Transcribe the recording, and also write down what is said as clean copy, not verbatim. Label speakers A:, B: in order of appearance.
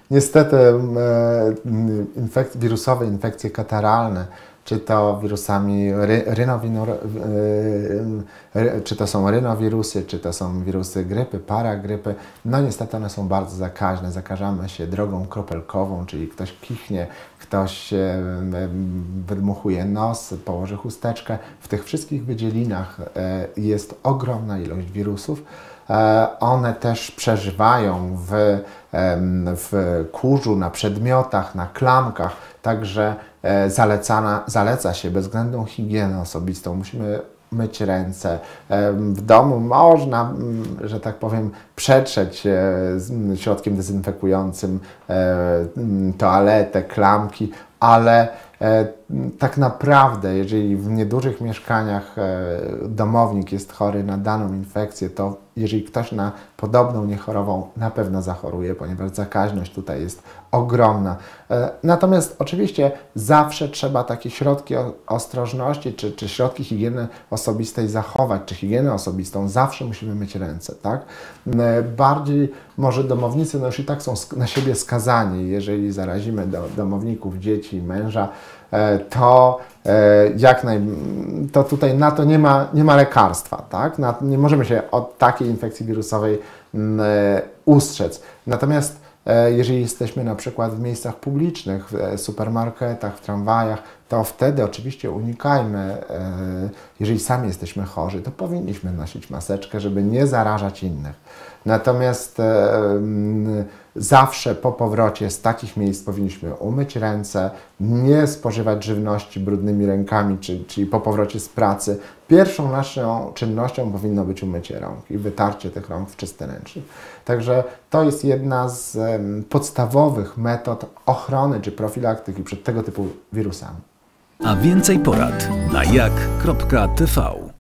A: Niestety wirusowe infekcje kataralne, czy to wirusami czy to są rynowirusy, czy to są wirusy grypy, paragrypy, no niestety one są bardzo zakaźne. Zakażamy się drogą kropelkową, czyli ktoś kichnie, ktoś wydmuchuje nos, położy chusteczkę. W tych wszystkich wydzielinach jest ogromna ilość wirusów. One też przeżywają w kurzu, na przedmiotach, na klamkach, także zaleca się bezwzględną higienę osobistą. Musimy myć ręce. W domu można, że tak powiem, przetrzeć środkiem dezynfekującym toaletę, klamki, ale tak naprawdę, jeżeli w niedużych mieszkaniach domownik jest chory na daną infekcję, to jeżeli ktoś na podobną nie chorował, na pewno zachoruje, ponieważ zakaźność tutaj jest ogromna. Natomiast oczywiście zawsze trzeba takie środki ostrożności czy środki higieny osobistej zachować, czy higienę osobistą. Zawsze musimy myć ręce, tak? Bardziej może domownicy już i tak są na siebie skazani. Jeżeli zarazimy domowników, dzieci, męża, to tutaj na to nie ma lekarstwa, tak? Nie możemy się od takiej infekcji wirusowej ustrzec. Natomiast jeżeli jesteśmy na przykład w miejscach publicznych, w supermarketach, w tramwajach, to wtedy oczywiście unikajmy, jeżeli sami jesteśmy chorzy, to powinniśmy nosić maseczkę, żeby nie zarażać innych. Natomiast zawsze po powrocie z takich miejsc powinniśmy umyć ręce, nie spożywać żywności brudnymi rękami, czyli po powrocie z pracy. Pierwszą naszą czynnością powinno być umycie rąk i wytarcie tych rąk w czysty ręcznik. Także to jest jedna z podstawowych metod ochrony czy profilaktyki przed tego typu wirusami.
B: A więcej porad na jak.tv